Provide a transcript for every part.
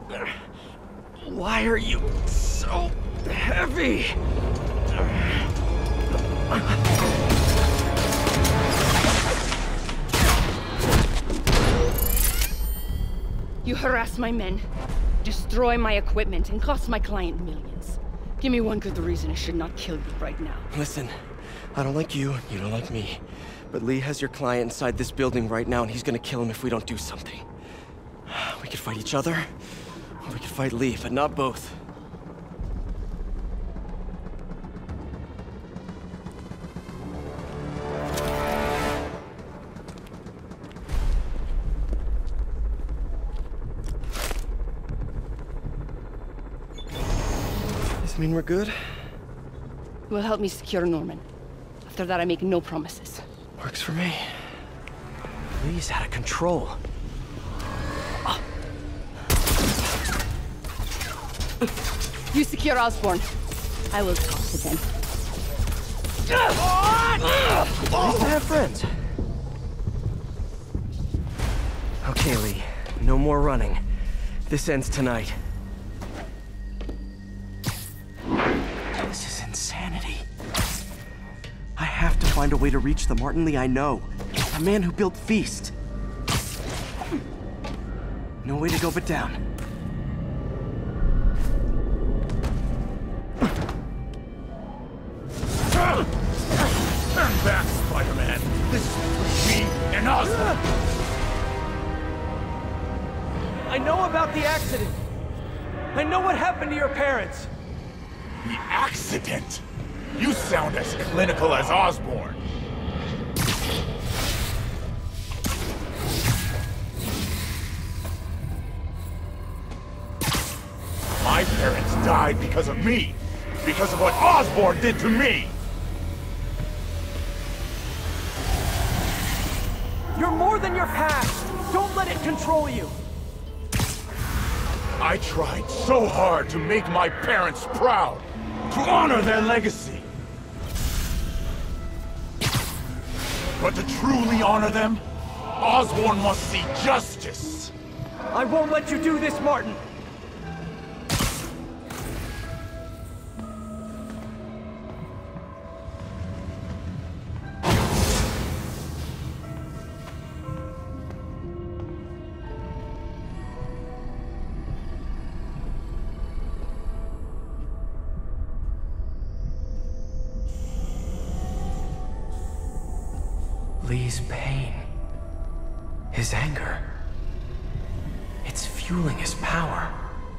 Why are you so heavy? You harass my men, destroy my equipment, and cost my client millions. Give me one good reason I should not kill you right now. Listen, I don't like you, you don't like me. But Lee has your client inside this building right now, and he's gonna kill him if we don't do something. We could fight each other, or we could fight Lee, but not both. Does it mean we're good? You will help me secure Norman. After that, I make no promises. Works for me. Lee's out of control. You secure Osborn. I will talk to them. Nice to have friends. Okay, Lee. No more running. This ends tonight. This is insanity. I have to find a way to reach the Martin Lee I know. The man who built Feast. No way to go but down. Turn back, Spider-Man! This is between me and Osborn! I know about the accident. I know what happened to your parents. The accident? You sound as clinical as Osborn. My parents died because of me. Because of what Osborn did to me. You're more than your past. Don't let it control you. I tried so hard to make my parents proud. To honor their legacy. But to truly honor them, Osborn must see justice. I won't let you do this, Martin. Lee's pain, his anger, it's fueling his power.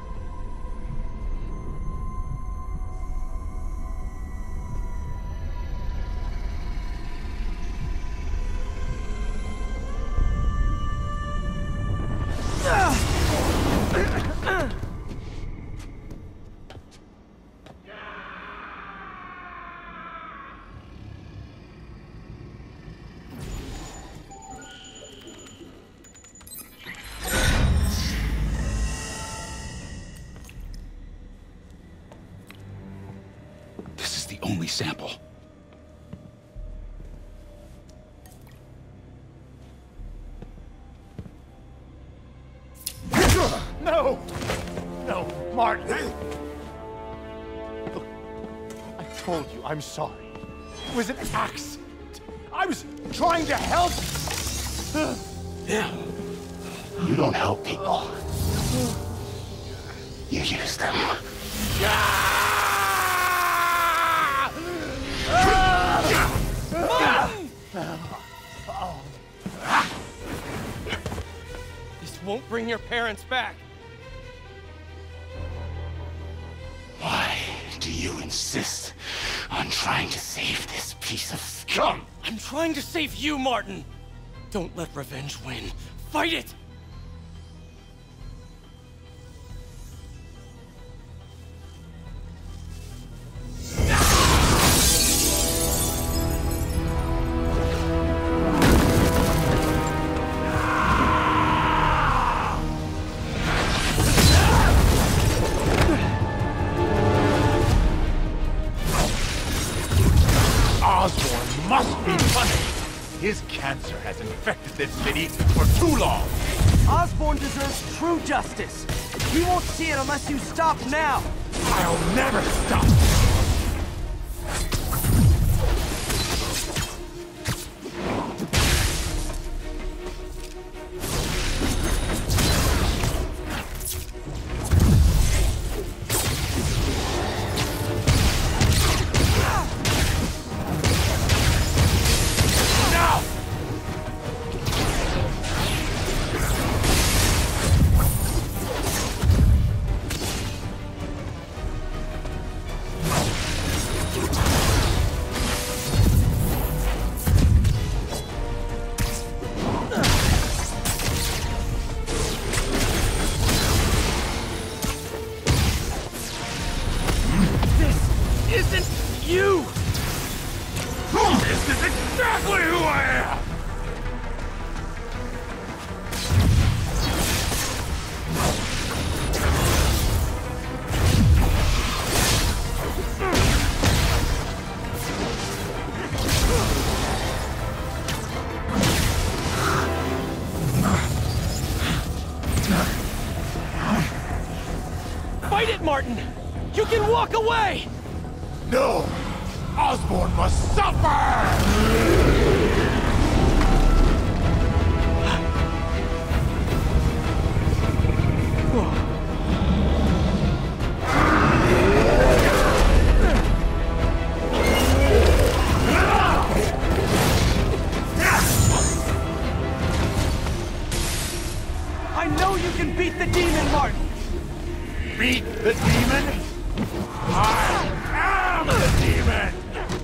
Only sample. No! No, Martin! Look, I told you I'm sorry. It was an accident. I was trying to help. Yeah. You don't help people. You use them. This won't bring your parents back. Why do you insist on trying to save this piece of scum? I'm trying to save you, Martin. Don't let revenge win. Fight it! Osborn must be punished. His cancer has infected this city for too long. Osborn deserves true justice. He won't see it unless you stop now! I'll never stop! Fight it, Martin! You can walk away! No! Osborn must suffer! I know you can beat the demon, Martin! Beat the demon? I am the demon!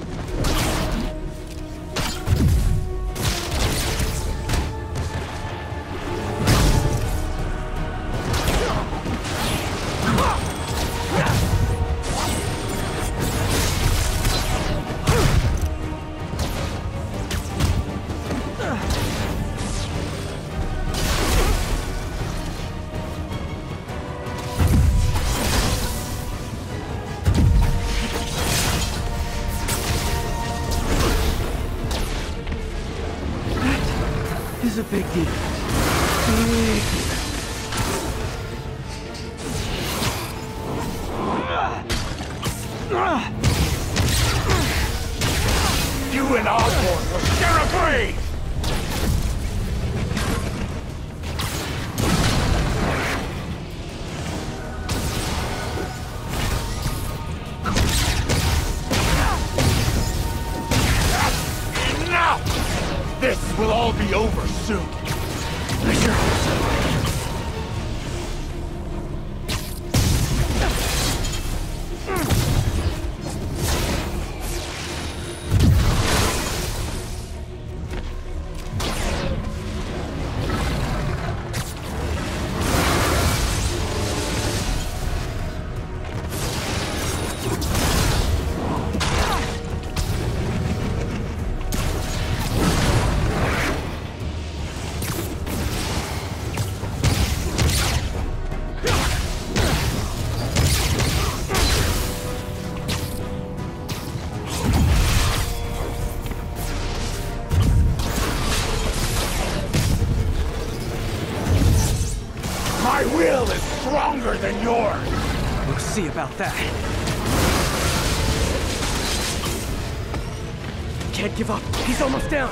This is a big deal. You and Osborn will share a grave! Enough! This will all be over soon. My will is stronger than yours! We'll see about that. Can't give up. He's almost down.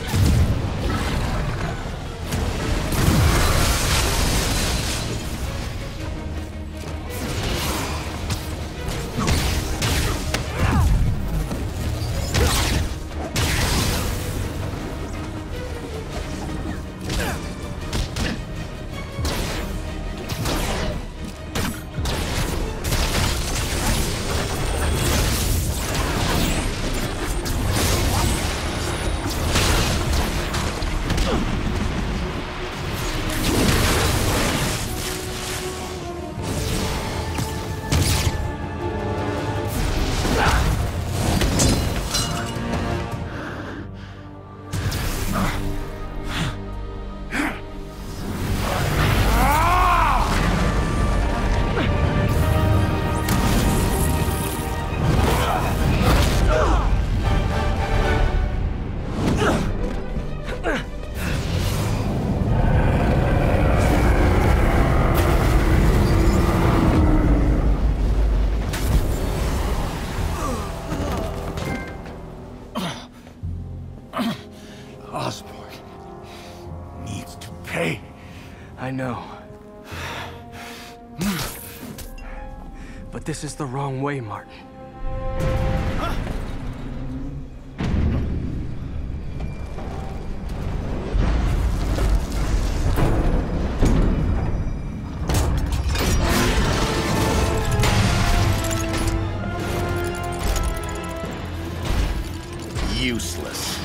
but this is the wrong way, Martin. Useless.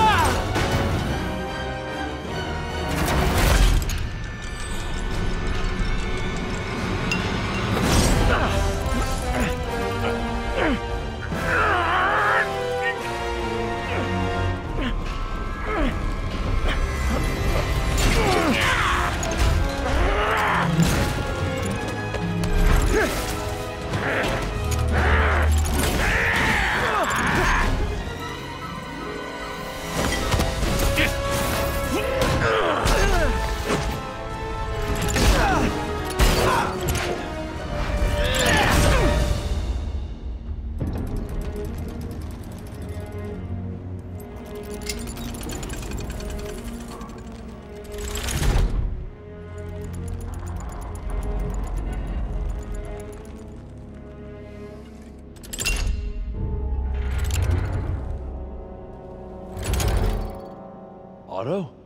Otto?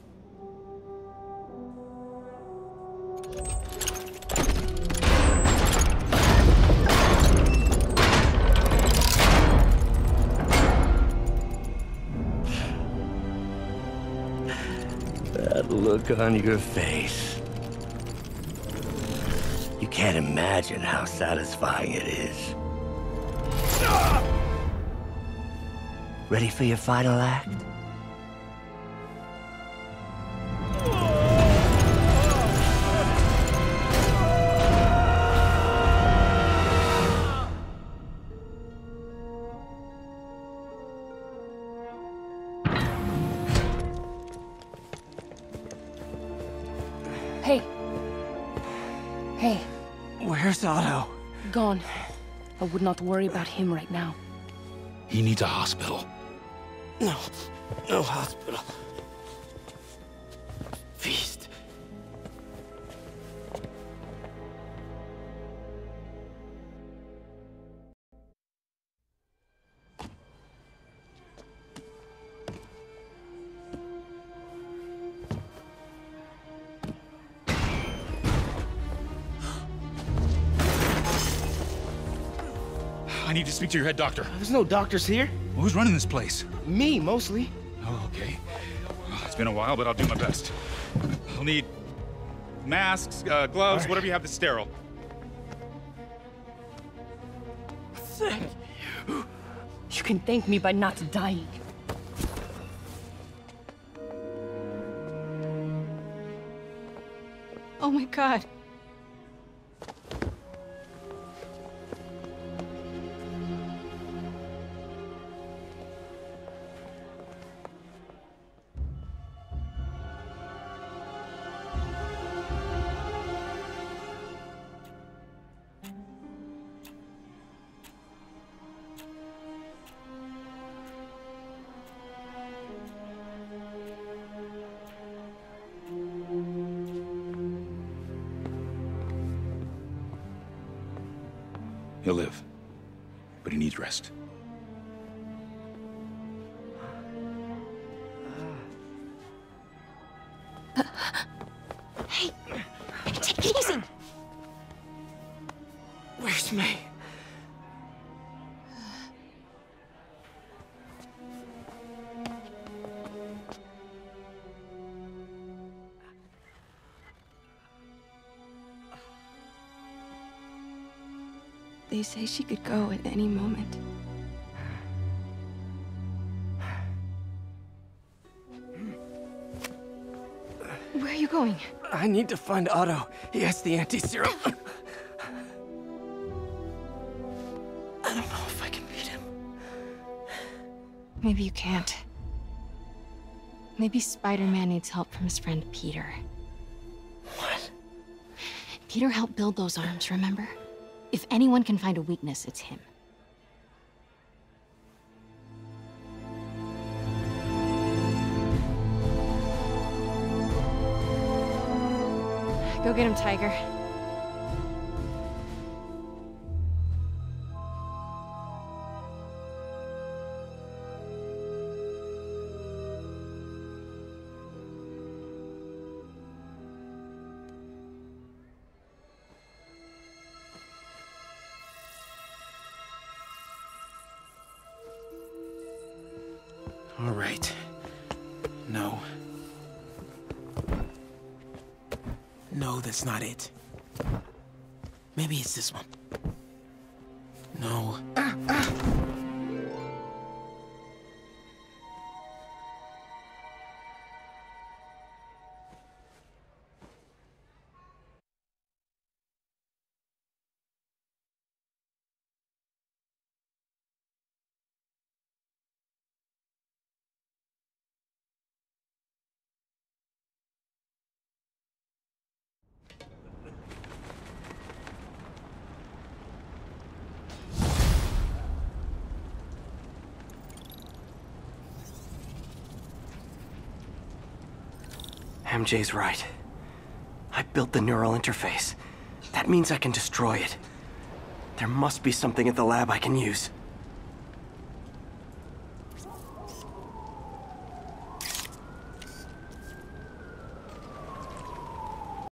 That look on your face. You can't imagine how satisfying it is. Ready for your final act? Hey. Hey. Where's Otto? Gone. I would not worry about him right now. He needs a hospital. No. No hospital. Feast. I need to speak to your head doctor. There's no doctors here. Who's running this place? Me, mostly. Oh, okay. Well, it's been a while, but I'll do my best. I'll need masks, gloves, whatever you have that's sterile. Thank you. You can thank me by not dying. Oh my God. He'll live, but he needs rest. Hey, take it easy. Where's May? They say she could go at any moment. Where are you going? I need to find Otto. He has the anti-serum. I don't know if I can beat him. Maybe you can't. Maybe Spider-Man needs help from his friend Peter. What? Peter helped build those arms, remember? If anyone can find a weakness, it's him. Go get him, Tiger. All right. No. No, that's not it. Maybe it's this one. No. MJ's right. I built the neural interface. That means I can destroy it. There must be something at the lab I can use.